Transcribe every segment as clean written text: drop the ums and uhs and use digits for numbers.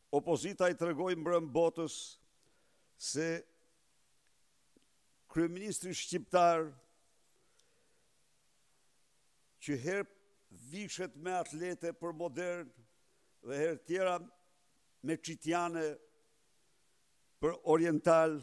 opozita i tregoi mbrëm botës se kryeministri shqiptar që herë vishet me atlete për modern dhe herë tjera me qitjane për oriental,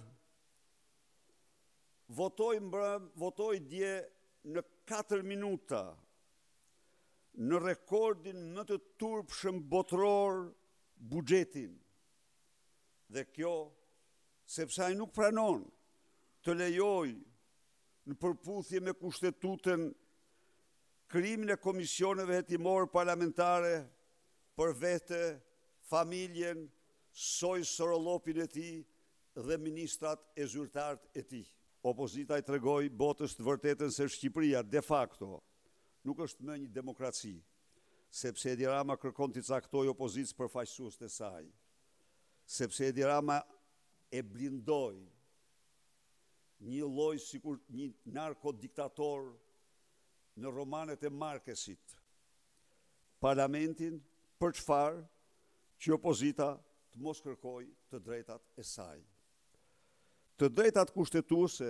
votoi dje në 4 minuta në rekordin më të turpshëm botror buxhetin. Dhe kjo sepse ai nuk pranon të lejoj në përputhje me kushtetutën krijimin e komisioneve hetimore parlamentare për vete, familjen, soj sorollopin e tij dhe ministrat e zyrtarët e tij. Opozita i tregoi botës të vërtetën se Shqipëria de facto nuk është më një demokraci, sepse Edi Rama kërkon t'i caktojë opozicën përfaqësues të saj, sepse Edi Rama e blindoi një lloj sikur një narkodiktator në romanet e Markesit parlamentin për çfarë që opozita të mos kërkoj të drejtat e saj. Të drejtat kushtetuese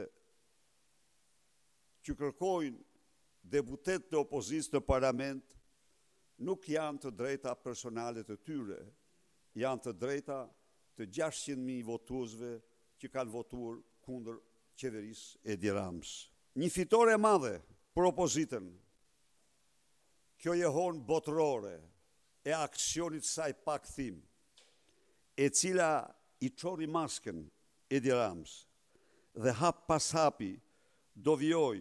që kërkojnë deputet të opozicës në parlament nuk janë të drejta personale të tyre, janë të drejta të 600.000 votuesve që kanë votuar kundër qeverisë Edi Ramës. Një fitore e madhe për opozitën, kjo jehon botërore e aksionit saj pakthim, e cila i çori masken Edi Ramës dhe hap pas hapi do vijoj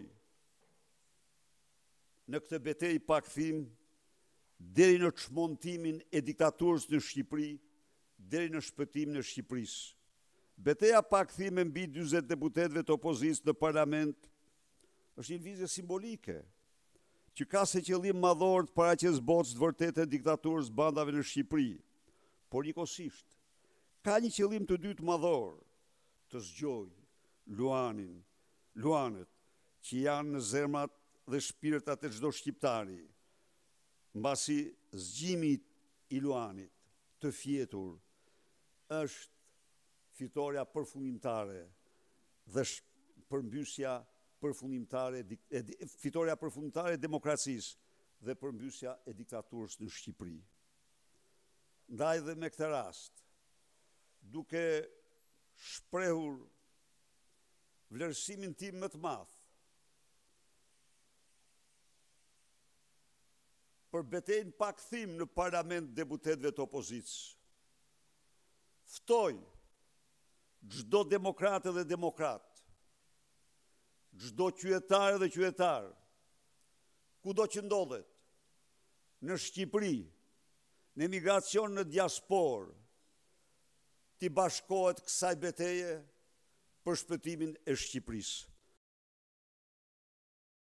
në këtë betejë pakthim deri në çmontimin e diktaturës në Shqipëri, deri në shpëtimin e Shqipërisë. Beteja pakthim e mbi 40 deputetëve të opozicës në parlament është një lëvizje simbolike që ka si qëllim madhor të paraqes botës të vërtetë e diktaturës bandave në Shqipëri, por njëkohësisht ka një qëllim të dytë madhor, të zgjojë luanët që janë në zemrat dhe shpirtat e çdo shqiptari, mbasi zgjimi i luanit të fjetur është fitoria përfundimtare dhe përmbysja fitoria përfundimtare e demokracisë dhe përmbysja e diktaturës në Shqipëri. Ndaj dhe me këtë rast, duke shprehur vlerësimin tim më të madh për betejën pakthim në parlament deputetëve të opozicës, ftoj çdo demokratë dhe demokrat, çdo qytetar dhe qytetar, kudo që ndodhet, në Shqipëri, në emigracion në diasporë, t'i bashkohet kësaj beteje për shpëtimin e Shqipërisë.